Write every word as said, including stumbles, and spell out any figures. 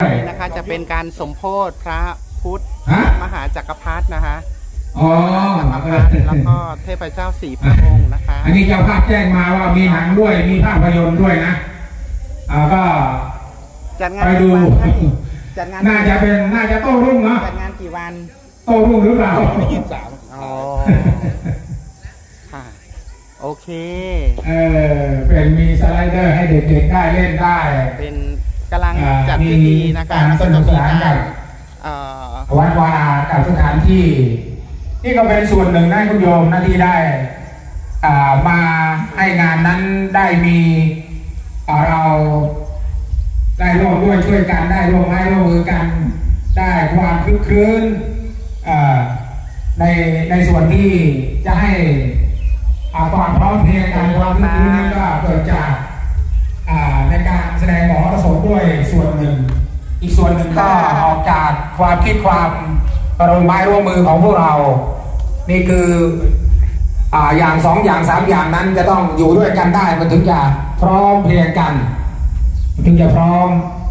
นี่นะคะจะเป็นการสมโภชพระพุทธมหาจักรพรรดินะคะอ๋อจักรพรรดิแล้วก็เทพเจ้าสี่พระองค์นะคะอันนี้เจ้าภาพแจ้งมาว่ามีหนังด้วยมีภาพยนตร์ด้วยนะอ่าก็จัดงานไปดูจัดงานน่าจะเป็นน่าจะโต้รุ่งเนาะจัดงานกี่วันโต้รุ่งหรือเปล่ายี่สิบสามอ๋อค่ะโอเคเออเป็นมีสไลเดอร์ให้เด็กๆได้เล่นได้เป็นกำลังจัดพิธีนะคะสนุกสนานกันวัดวากับสถานที่นี่ก็เป็นส่วนหนึ่งนะคุณโยมนะที่ได้มาให้งานนั้นได้มีเราได้ร่วมด้วยช่วยกันได้ร่วมไม้ร่วมมือกันได้ความคลึกครื้นในในส่วนที่จะให้ความพร้อมเพรียงกันความคลึกครื้นนั้นก็เกิดจากในการแสดงมหรสพด้วยส่วนหนึ่งอีกส่วนหนึ่งก็ออกจากความคิดความร่วมไม้ร่วมมือของพวกเรานี่คืออ่าอย่างสองอย่างสามอย่างนั้นจะต้องอยู่ด้วยกันได้มันถึงจะพร้อมเพรียงกันมันถึงจะพร้อม